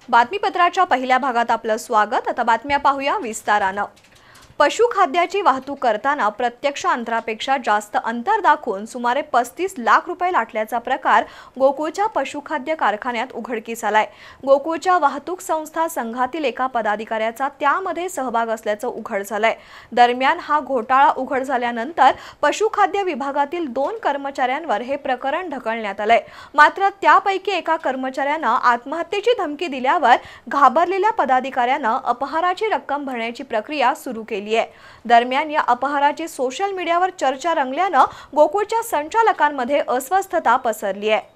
बातमीपत्राच्या पहिल्या भागात आपलं स्वागत। आता बातम्या पाहूया विस्तारानं। पशुखाद्याची वाहतूक करताना प्रत्यक्ष अंतरापेक्षा जास्त अंतर दाखवून सुमारे 35 लाख रुपये लाटल्याचा प्रकार गोकुळच्या पशुखाद्य कारखान्यात उघडकीस आलाय। गोकुळच्या वाहतूक संस्था संघातील एका पदाधिकाऱ्याचा त्यामध्ये सहभाग असल्याचं उघड झालंय। दरम्यान हा घोटाळा उघड झाल्यानंतर पशुखाद्य विभागातील 2 कर्मचाऱ्यांवर हे प्रकरण ढकलण्यात आलंय। मात्र त्यापैकी एका कर्मचाऱ्यानं आत्महत्येची धमकी दिल्यावर घाबरलेल्या पदाधिकाऱ्यानं अपहाराची रक्कम भरण्याची प्रक्रिया सुरू केली। दरम्यान या अपहाराची सोशल मीडियावर चर्चा रंगल्यानं गोकुळच्या संचालकांमध्ये अस्वस्थता पसरली आहे।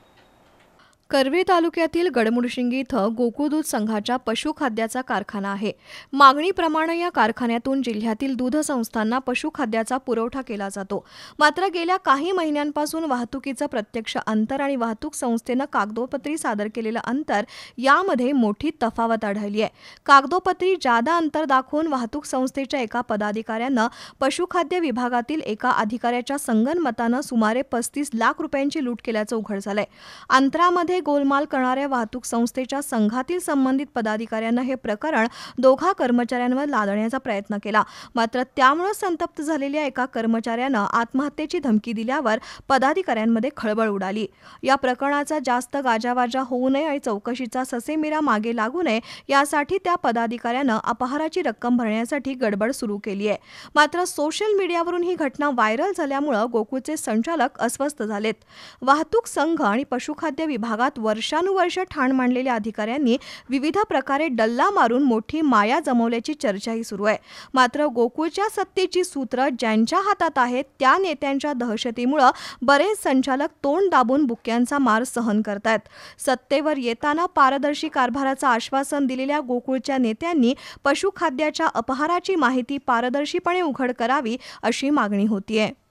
करवीर तालुक्यातील गडमुडशिंगी इथं गोकुळ दूध संघाच्या पशुखाद्याचा कारखाना आहे। मागणीप्रमाणे या कारखान्यातून जिल्ह्यातील दूध संस्थांना पशुखाद्याचा पुरवठा केला जातो। मात्र गेल्या काही महिन्यांपासून वाहतुकीचं प्रत्यक्ष अंतर आणि वाहतूक संस्थेनं कागदोपत्री सादर केलेलं अंतर यामध्ये मोठी तफावत आढळली आहे। कागदोपत्री जादा अंतर दाखवून वाहतूक संस्थेच्या एका पदाधिकाऱ्यानं पशुखाद्य विभागातील एका अधिकाऱ्याच्या संगनमतानं सुमारे 35 लाख रुपयांची लूट केल्याचं उघड झालंय। अंतरामध्ये गोलमाल करणाऱ्या वाहतूक संस्थेच्या संघातील संबंधित पदाधिकाऱ्यांना हे प्रकरण दोघा कर्मचाऱ्यांवर लादण्याचा प्रयत्न केला। मात्र त्यामुळे संतप्त झालेल्या एका कर्मचाऱ्यानं आत्महत्येची धमकी दिल्यावर पदाधिकाऱ्यांमध्ये खळबळ उडाली। या प्रकरणाचा जास्त गाजावाजा होऊ नये आणि चौकशीचा ससेमिरा मागे लागू नये यासाठी त्या पदाधिकाऱ्यानं अपहाराची रक्कम भरण्यासाठी गडबड सुरू केली आहे। मात्र सोशल मीडियावरून ही घटना व्हायरल झाल्यामुळे गोकुळचे संचालक अस्वस्थ झालेत। वाहतूक संघ आणि पशुखाद्य विभागात वर्षानुवर्ष ठाण मांडलेल्या अधिकाऱ्यांनी विविध प्रकारे डल्ला मारून मोठी माया जमवल्याची चर्चाही सुरू आहे। मात्र गोकुळच्या सत्तेची सूत्र ज्यांच्या हातात आहेत त्या नेत्यांच्या दहशतीमुळे बरेच संचालक तोंड दाबून बुक्यांचा मार सहन करतात। सत्तेवर येताना पारदर्शी कारभाराचं आश्वासन दिलेल्या गोकुळच्या नेत्यांनी पशुखाद्याच्या अपहाराची माहिती पारदर्शीपणे उघड करावी अशी मागणी होतीये।